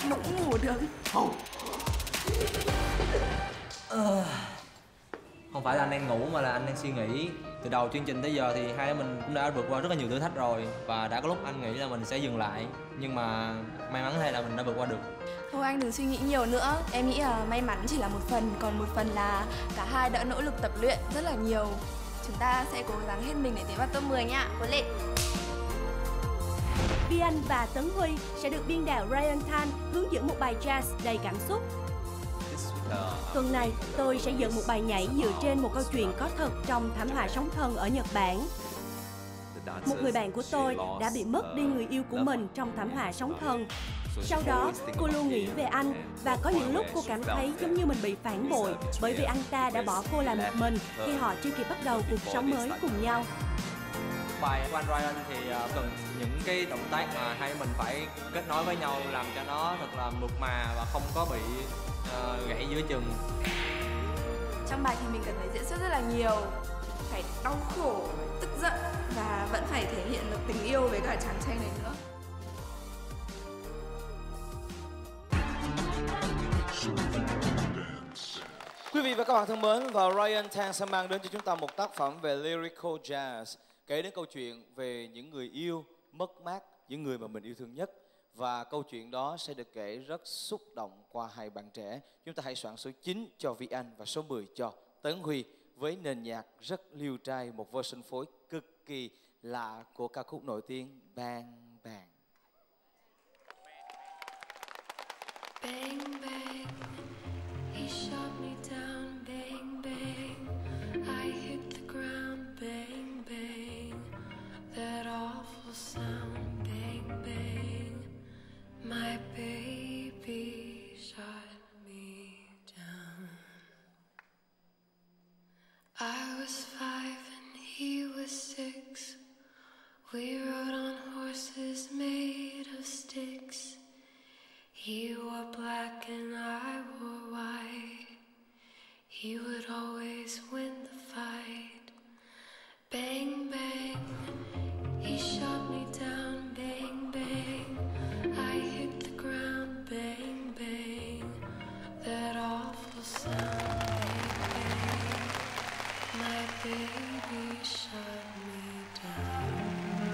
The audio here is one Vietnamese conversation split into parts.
mà cũng ngủ được. Không phải là anh đang ngủ mà là anh đang suy nghĩ. Từ đầu chương trình tới giờ thì hai đứa mình cũng đã vượt qua rất là nhiều thử thách rồi. Và đã có lúc anh nghĩ là mình sẽ dừng lại. Nhưng mà may mắn thay là mình đã vượt qua được. Thôi anh đừng suy nghĩ nhiều nữa. Em nghĩ là may mắn chỉ là một phần, còn một phần là cả hai đã nỗ lực tập luyện rất là nhiều. Chúng ta sẽ cố gắng hết mình để tiến vào top 10 nha. Cố lên. Vi Anh và Tấn Huy sẽ được biên đạo Ryan Tan hướng dẫn một bài jazz đầy cảm xúc. Tuần này, tôi sẽ dẫn một bài nhảy dựa trên một câu chuyện có thật trong thảm họa sóng thần ở Nhật Bản. Một người bạn của tôi đã bị mất đi người yêu của mình trong thảm họa sóng thần. Sau đó, cô luôn nghĩ về anh và có những lúc cô cảm thấy giống như mình bị phản bội bởi vì anh ta đã bỏ cô lại một mình khi họ chưa kịp bắt đầu cuộc sống mới cùng nhau. Bài của anh Ryan thì cần những cái động tác mà hai mình phải kết nối với nhau làm cho nó thật là mượt mà và không có bị gãy giữa chừng. Trong bài thì mình cần phải diễn xuất rất là nhiều, phải đau khổ, tức giận và vẫn phải thể hiện được tình yêu với cả chàng trai này nữa. Quý vị và các bạn thân mến, và Ryan Tan sẽ mang đến cho chúng ta một tác phẩm về lyrical jazz, kể đến câu chuyện về những người yêu mất mát, những người mà mình yêu thương nhất. Và câu chuyện đó sẽ được kể rất xúc động qua hai bạn trẻ. Chúng ta hãy soạn số 9 cho Vi Anh và số 10 cho Tấn Huy với nền nhạc rất liêu trai, một version phối cực kỳ lạ của ca khúc nổi tiếng Bang Bang. Bang bang, he shot me down. Bang bang, I hit the ground. Bang bang, that awful sound. Bang bang, my baby shot me down. I was 5 and he was 6. We rode on horses made of sticks. He wore black and I wore white. He would always win the fight. Bang bang, he shot me down. Bang bang, I hit the ground. Bang bang, that awful sound. Bang bang, my baby shot me down.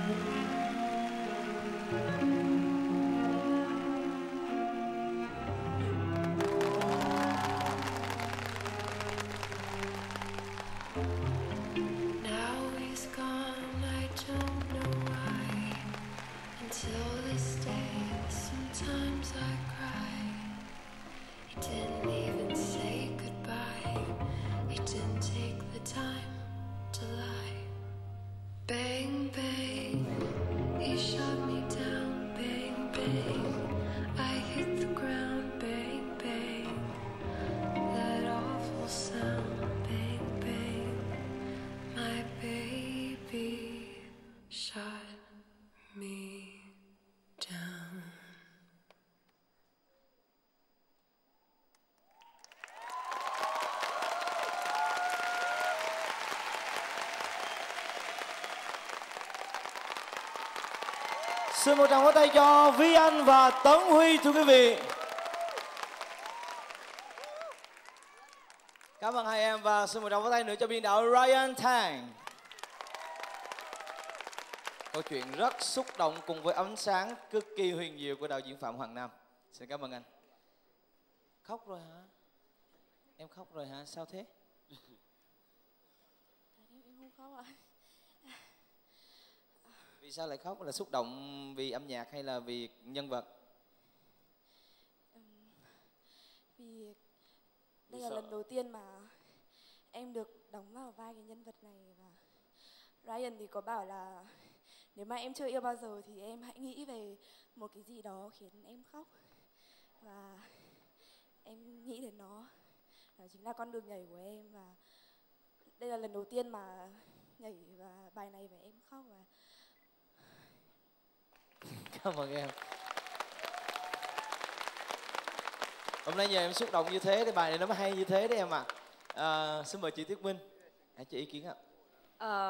Until this day, sometimes I cry. He didn't even say goodbye. He didn't take the time to lie. Bang, bang, he shot me down. Bang, bang, I hit the ground. Bang, bang, that awful sound. Bang, bang, my baby shot me down. Xin một tràng vỗ tay cho Vi Anh và Tấn Huy thưa quý vị. Cảm ơn hai em và xin một tràng vỗ tay nữa cho biên đạo Ryan Tan. Câu chuyện rất xúc động cùng với ánh sáng cực kỳ huyền diệu của đạo diễn Phạm Hoàng Nam. Xin cảm ơn anh. Khóc rồi hả? Em khóc rồi hả? Sao thế? Em không khóc ạ. Vì sao lại khóc? Là xúc động vì âm nhạc hay là vì nhân vật? Vì đây là lần đầu tiên mà em được đóng vào vai cái nhân vật này. Và Ryan thì có bảo là nếu mà em chưa yêu bao giờ thì em hãy nghĩ về một cái gì đó khiến em khóc. Và em nghĩ đến nó chính là con đường nhảy của em. Và đây là lần đầu tiên mà nhảy và bài này và em khóc. Và Cảm ơn em. Hôm nay nhờ em xúc động như thế thì bài này nó mới hay như thế đấy em ạ. Xin mời chị Tuyết Minh. Hãy cho ý kiến ạ.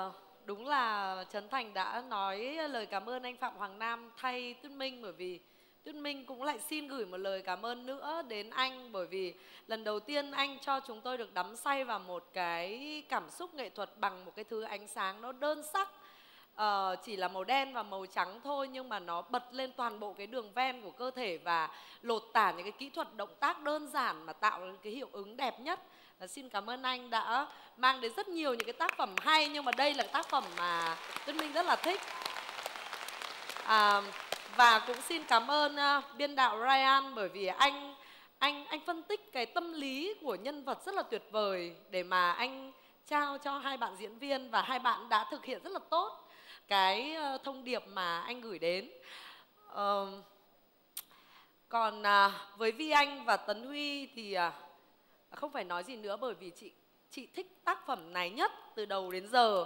Đúng là Trấn Thành đã nói lời cảm ơn anh Phạm Hoàng Nam thay Tuyết Minh, bởi vì Tuyết Minh cũng lại xin gửi một lời cảm ơn nữa đến anh, bởi vì lần đầu tiên anh cho chúng tôi được đắm say vào một cái cảm xúc nghệ thuật bằng một cái thứ ánh sáng nó đơn sắc. Chỉ là màu đen và màu trắng thôi, nhưng mà nó bật lên toàn bộ cái đường ven của cơ thể và lột tả những cái kỹ thuật động tác đơn giản mà tạo ra cái hiệu ứng đẹp nhất. Xin cảm ơn anh đã mang đến rất nhiều những cái tác phẩm hay, nhưng mà đây là tác phẩm mà Tuyết Minh rất là thích. Và cũng xin cảm ơn biên đạo Ryan, bởi vì anh phân tích cái tâm lý của nhân vật rất là tuyệt vời để mà anh trao cho hai bạn diễn viên, và hai bạn đã thực hiện rất là tốt cái thông điệp mà anh gửi đến. Còn với Vi Anh và Tấn Huy thì không phải nói gì nữa, bởi vì chị thích tác phẩm này nhất từ đầu đến giờ.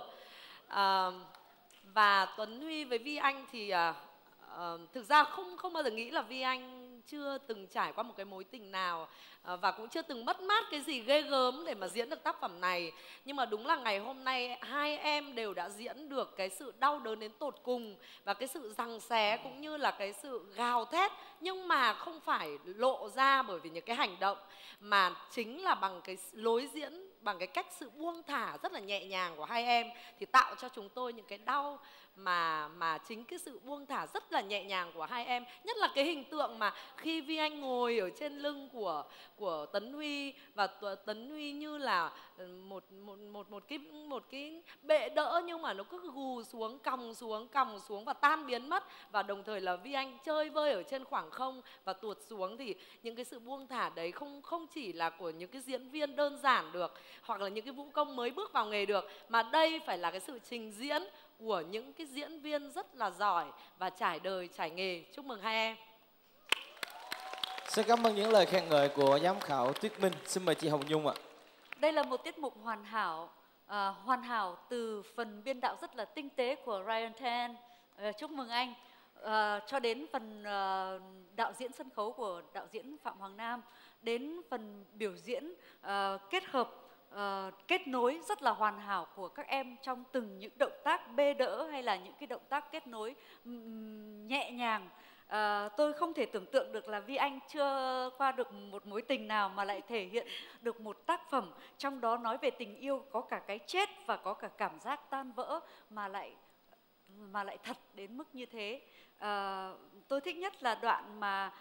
Và Tuấn Huy với Vi Anh thì thực ra không bao giờ nghĩ là Vi Anh chưa từng trải qua một cái mối tình nào và cũng chưa từng mất mát cái gì ghê gớm để mà diễn được tác phẩm này. Nhưng mà đúng là ngày hôm nay hai em đều đã diễn được cái sự đau đớn đến tột cùng và cái sự giằng xé cũng như là cái sự gào thét, nhưng mà không phải lộ ra bởi vì những cái hành động, mà chính là bằng cái lối diễn, bằng cái cách sự buông thả rất là nhẹ nhàng của hai em thì tạo cho chúng tôi những cái đau mà chính cái sự buông thả rất là nhẹ nhàng của hai em. Nhất là cái hình tượng mà khi Vi Anh ngồi ở trên lưng của Tấn Huy, và Tấn Huy như là một cái bệ đỡ, nhưng mà nó cứ gù xuống, còng xuống và tan biến mất, và đồng thời là Vi Anh chơi vơi ở trên khoảng không và tuột xuống. Thì những cái sự buông thả đấy không chỉ là của những cái diễn viên đơn giản được, hoặc là những cái vũ công mới bước vào nghề được, mà đây phải là cái sự trình diễn của những cái diễn viên rất là giỏi và trải đời trải nghề. Chúc mừng hai em. Xin cảm ơn những lời khen ngợi của giám khảo Tuyết Minh. Xin mời chị Hồng Nhung ạ. Đây là một tiết mục hoàn hảo từ phần biên đạo rất là tinh tế của Ryan Tan. Chúc mừng anh. Cho đến phần đạo diễn sân khấu của đạo diễn Phạm Hoàng Nam, đến phần biểu diễn kết hợp kết nối rất là hoàn hảo của các em trong từng những động tác bê đỡ hay là những cái động tác kết nối nhẹ nhàng. Tôi không thể tưởng tượng được là Vi Anh chưa qua được một mối tình nào mà lại thể hiện được một tác phẩm trong đó nói về tình yêu, có cả cái chết và có cả cảm giác tan vỡ mà lại thật đến mức như thế. Tôi thích nhất là đoạn mà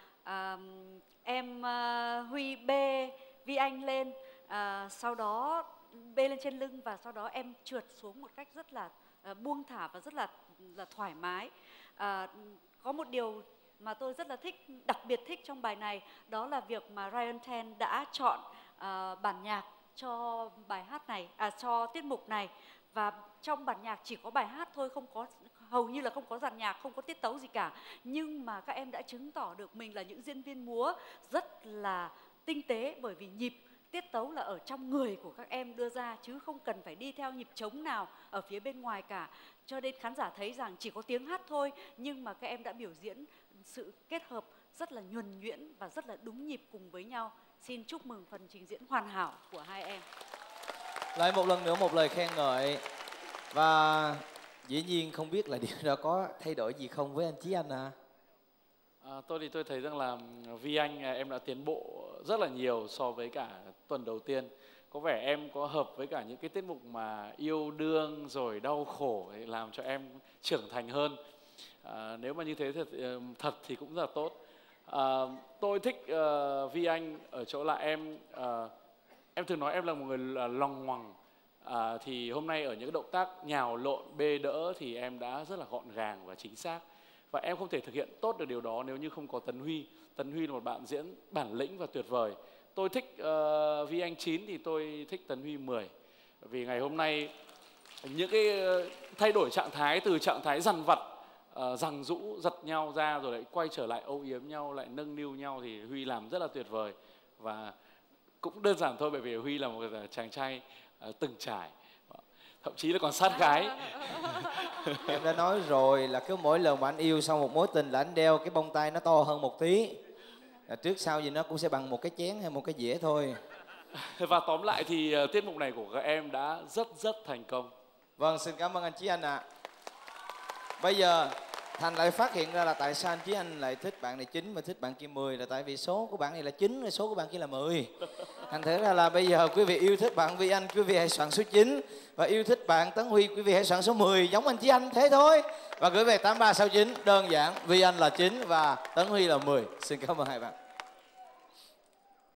em Huy bê Vi Anh lên, sau đó bê lên trên lưng và sau đó em trượt xuống một cách rất là buông thả và rất là thoải mái. Có một điều mà tôi rất là thích, đặc biệt thích trong bài này, đó là việc mà Ryan Tan đã chọn bản nhạc cho bài hát này, cho tiết mục này, và trong bản nhạc chỉ có bài hát thôi, hầu như là không có dàn nhạc, không có tiết tấu gì cả. Nhưng mà các em đã chứng tỏ được mình là những diễn viên múa rất là tinh tế, bởi vì nhịp tiết tấu là ở trong người của các em đưa ra, chứ không cần phải đi theo nhịp trống nào ở phía bên ngoài cả. Cho nên khán giả thấy rằng chỉ có tiếng hát thôi, nhưng mà các em đã biểu diễn sự kết hợp rất là nhuần nhuyễn và rất là đúng nhịp cùng với nhau. Xin chúc mừng phần trình diễn hoàn hảo của hai em. Lại một lần nữa một lời khen ngợi. Và dĩ nhiên không biết là điều đó có thay đổi gì không với anh Chí Anh à? Tôi thấy rằng là Vi Anh em đã tiến bộ rất là nhiều so với cả tuần đầu tiên. Có vẻ em có hợp với cả những cái tiết mục mà yêu đương rồi đau khổ ấy, làm cho em trưởng thành hơn. Nếu mà như thế thật thì cũng rất là tốt. Tôi thích Vi Anh ở chỗ là em thường nói em là một người lòng ngoằng. Thì hôm nay ở những cái động tác nhào lộn bê đỡ thì em đã rất là gọn gàng và chính xác. Và em không thể thực hiện tốt được điều đó nếu như không có Tấn Huy. Tấn Huy là một bạn diễn bản lĩnh và tuyệt vời. Tôi thích Vi Anh 9 thì tôi thích Tấn Huy 10. Vì ngày hôm nay những cái thay đổi trạng thái từ trạng thái dằn vặt, giằng rũ, giật nhau ra rồi lại quay trở lại âu yếm nhau, lại nâng niu nhau thì Huy làm rất là tuyệt vời. Và cũng đơn giản thôi, bởi vì Huy là một chàng trai từng trải, thậm chí là còn sát gái. Em đã nói rồi là cứ mỗi lần mà anh yêu xong một mối tình là anh đeo cái bông tai nó to hơn một tí. Trước sau gì nó cũng sẽ bằng một cái chén hay một cái dĩa thôi. Và tóm lại thì tiết mục này của các em đã rất thành công. Vâng, xin cảm ơn anh Chí Anh ạ. Bây giờ Thành lại phát hiện ra là tại sao anh Chí Anh lại thích bạn này 9 và thích bạn kia 10 là tại vì số của bạn này là 9, rồi số của bạn kia là 10. Thành thử ra là bây giờ quý vị yêu thích bạn Vi Anh, quý vị hãy soạn số 9, và yêu thích bạn Tấn Huy, quý vị hãy soạn số 10 giống anh Chí Anh thế thôi. Và gửi về 8369, đơn giản Vi Anh là 9 và Tấn Huy là 10. Xin cảm ơn hai bạn.